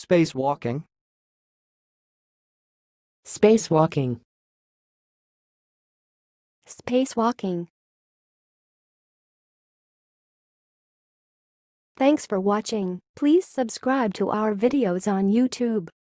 Spacewalking. Spacewalking. Spacewalking. Thanks for watching. Please subscribe to our videos on YouTube.